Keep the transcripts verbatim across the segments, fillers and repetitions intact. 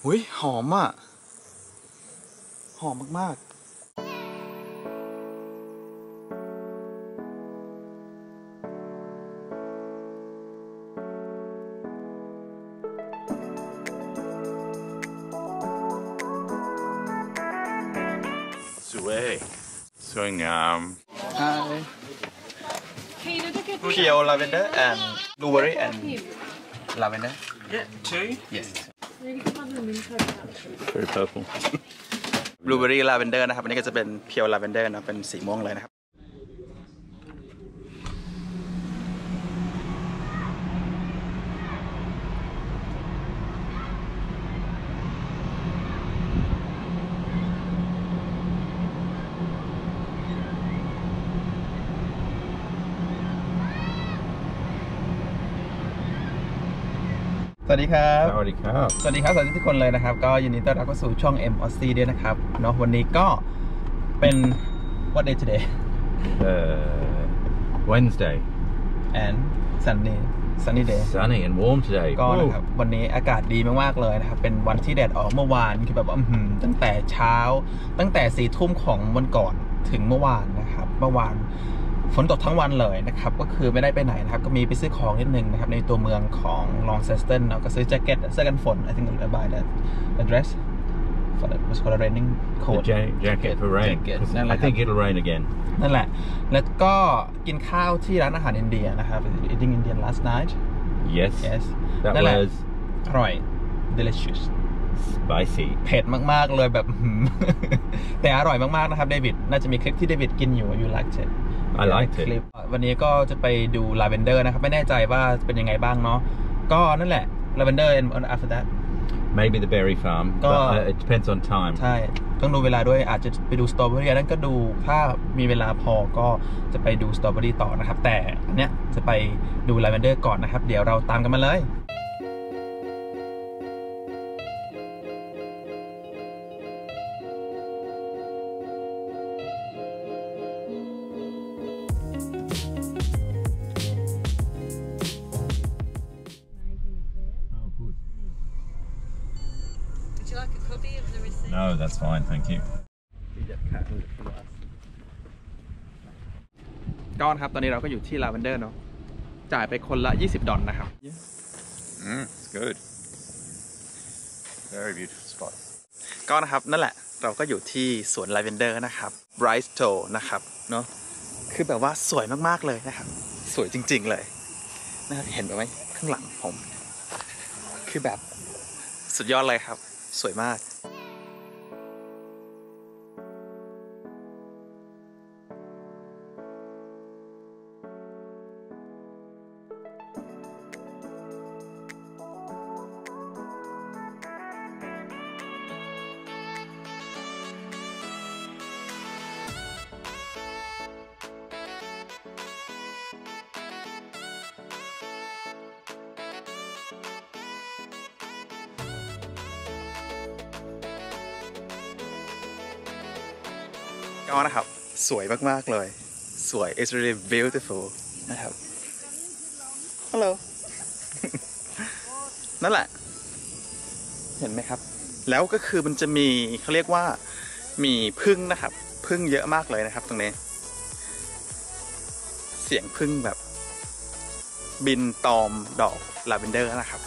หุ้ยหอมอ่ะหอมมากๆสวยสวยงาม Hi Pure lavender and blueberry and lavender Yeah, two. Yes Very purple. blueberry lavender นะครับอันนี้ก็จะเป็น pure lavender นะเป็นสีม่วงเลยนะครับสวัสดีครับสวัสดีครับสวัสดีครับสวัสดีทุกคนเลยนะครับก็ยินดีต้อนรับเข้าสู่ช่อง M Aussie ด้วยนะครับเนาะวันนี้ก็เป็น what day today uh, Wednesday and Sunday sunny day sunny and warm today ก็นะครับวันนี้อากาศดีมากๆเลยนะครับเป็นวันที่แดดออกเมื่อวานคือแบบว่าตั้งแต่เช้าตั้งแต่สี่ทุ่มของวันก่อนถึงเมื่อวานนะครับเมื่อวานฝนตกทั้งวันเลยนะครับก็คือไม่ได้ไปไหนนะครับก็มีไปซื้อของนิดนึงนะครับในตัวเมืองของ Launceston เนาะก็ซื้อแจ็คเก็ตเสื้อกันฝน I think I buy that the dress for the what's called a raining coat the jacket for rain I think it'll rain again นั่นแหละแล้วก็กินข้าวที่ร้านอาหารอินเดียนะครับ eating Indian last night yes yes that was อร่อย delicious spicy เผ็ดมากๆเลยแบบ แต่อร่อยมากๆนะครับเดวิดน่าจะมีคลิปที่เดวิดกินอยู่ you liked it I liked it วันนี้ก็จะไปดูลาเวนเดอร์นะครับไม่แน่ใจว่าเป็นยังไงบ้างเนาะก็นั่นแหละลาเวนเดอร์ and after that maybe the berry farm but uh, it depends on time ใช่ต้องดูเวลาด้วยอาจจะไปดูสตรอเบอรี่นั้นก็ดูถ้ามีเวลาพอก็จะไปดูสตรอเบอรี่ต่อนะครับแต่อันเนี้ยจะไปดูลาเวนเดอร์ก่อนนะครับเดี๋ยวเราตามกันมาเลย No, that's fine, thank you. ก้อนครับตอนนี้เราก็อยู่ที่ลาเวนเดอร์เนาะจ่ายไปคนละยี่สิบดอลนะครับ Mm, it's good. Very beautiful spot. ก็นะครับนั่นแหละเราก็อยู่ที่สวนลาเวนเดอร์นะครับ Bright Stow นะครับเนาะคือแบบว่าสวยมากๆเลยนะครับสวยจริงๆเลยนะครับเห็นไหมข้างหลังผมคือแบบสุดยอดเลยครับสวยมากก็นะครับสวยมากๆเลยสวย it's really beautiful นะครับ Hello นั่นแหละเห็นไหมครับแล้วก็คือมันจะมีเขาเรียกว่ามีผึ้งนะครับผึ้งเยอะมากเลยนะครับตรงนี้เสียงผึ้งแบบบินตอมดอกลาเวนเดอร์นะครับ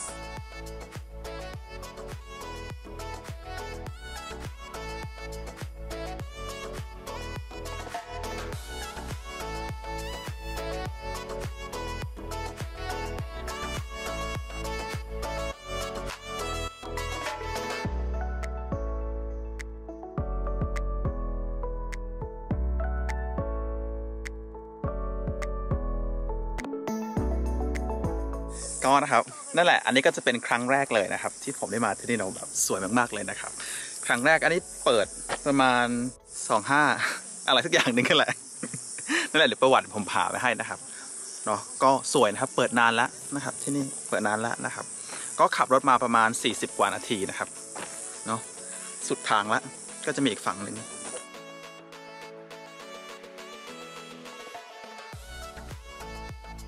ก็นะครับนั่นแหละอันนี้ก็จะเป็นครั้งแรกเลยนะครับที่ผมได้มาที่นี่เนาะแบบสวยมากๆเลยนะครับครั้งแรกอันนี้เปิดประมาณสองห้าอะไรสักอย่างหนึ่งกันแหละนั่นแหละเดี๋ยวประวัติผมพาไปให้นะครับเนาะก็สวยนะครับเปิดนานแล้วนะครับที่นี่เปิดนานแล้วนะครับก็ขับรถมาประมาณสี่สิบกว่านาทีนะครับเนาะสุดทางแล้วก็จะมีอีกฝั่งหนึ่ง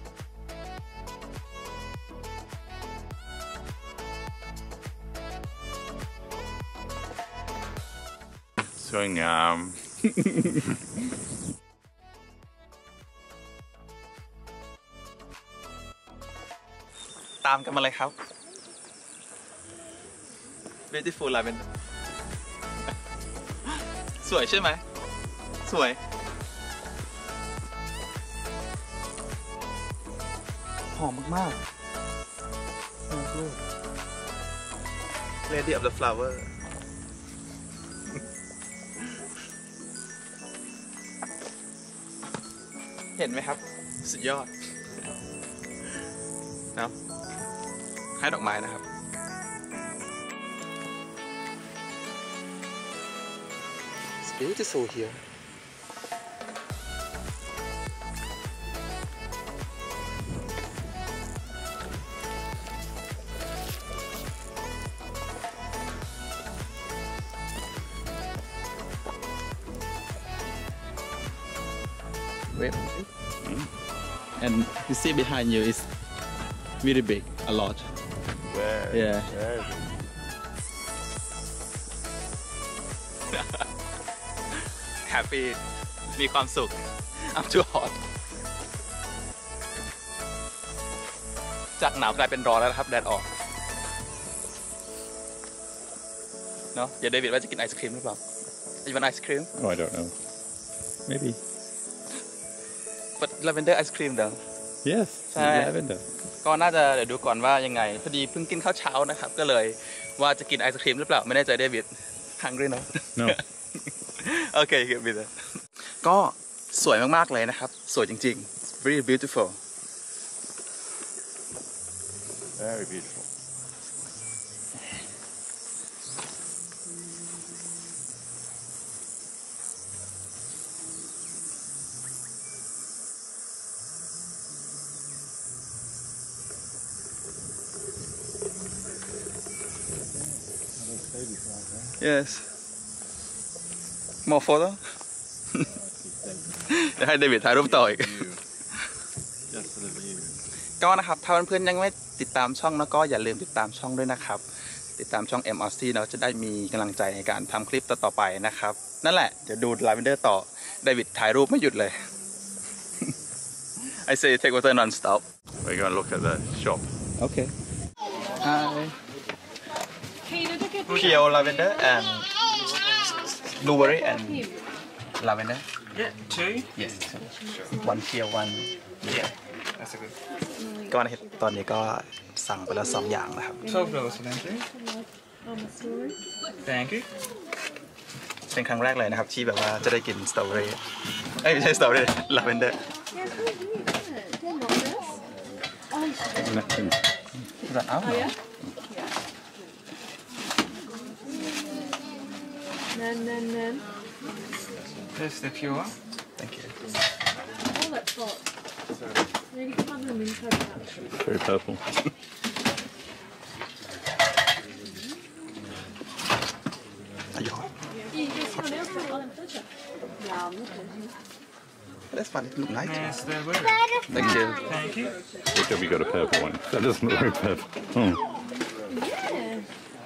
กสวยงามตามกันมาเลยครับ Beautiful Lavender สวยใช่ไหม สวย หอมมากๆ Lady of the Flower เห็นไหมครับ สุดยอดเนาะให้ดอกไม้นะครับ It's beautiful here. Wait. And you see behind you is really big, a lot. Very, Yeah. very. Happy มีความสุข I'm too hot จากหนาวกลายเป็นร้อนแล้วนะครับ แดดออกเนาะเดี๋ยวเดวิดว่าจะกินไอศครีมหรือเปล่า You want ice cream? Oh, I don't know. Maybe. But lavender ice cream though Yes. Hi. Lavender. ก็น่าจะเดี๋ยวดูก่อนว่ายังไง พอดีเพิ่งกินข้าวเช้านะครับ ก็เลยว่าจะกินไอศครีมหรือเปล่า ไม่แน่ใจเดวิด hungry เนาะ No. โอเคเก็บไปเลยก็สวยมากๆเลยนะครับ สวยจริงๆ very beautiful Very beautiful. yes more photo เดี๋ยวให้เดวิดถ่ายรูปต่ออีก Just for the view. ก็นะครับถ้าเพื่อนๆยังไม่ติดตามช่องแล้วก็อย่าลืมติดตามช่องด้วยนะครับติดตามช่อง เอ็ม อาร์ ซี เราจะได้มีกำลังใจในการทำคลิปต่อๆไปนะครับนั่นแหละเดี๋ยวดูลาเวนเดอร์ต่อเดวิดถ่ายรูปไม่หยุดเลย I say take water non-stop We're going to look at the shop. okay hi pure lavender and blueberry and lavender Yeah, two. yes one pure one Yeah, that's a good. ก็ในตอนนี้ก็สั่งไปแล้วสองอย่างนะครับ Twelve dollars for them two. Thank you. เป็นครั้งแรกเลยนะครับที่แบบว่าจะได้กินสตรอเบอรี่เอ้ยไม่ใช่สตรอเบอรี่ลาเวนเดอร์ Nothing. อ้าว Then, then, then. There's the pure one. thank you Oh, that's hot. Really fun them in coconut. Very purple. อายุ You just want to put on pleasure. Yeah, I'm not going that's fun it look nice There's the blue. thank you Thank you. Good job we got a purple one. That doesn't look very purple. Hmm. Yeah.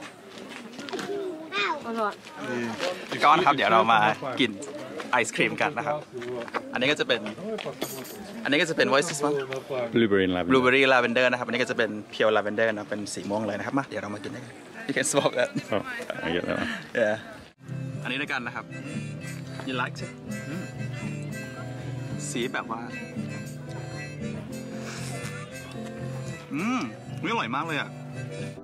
Alright. ก็นะครับเดี๋ยวเรามากินไอศครีมกันนะครับอันนี้ก็จะเป็นอันนี้ก็จะเป็น what is this one Blueberry and lavender. blueberry lavender นะครับอันนี้ก็จะเป็น pure lavender นะเป็นสีม่วงเลยนะครับมาเดี๋ยวเรามากินกัน you can swap that Oh, I get that one. yeah อันนี้ด้วยกันนะครับ you like it อืมสีแบบว่าอืมอุ๊ยอร่อยมากเลยอ่ะ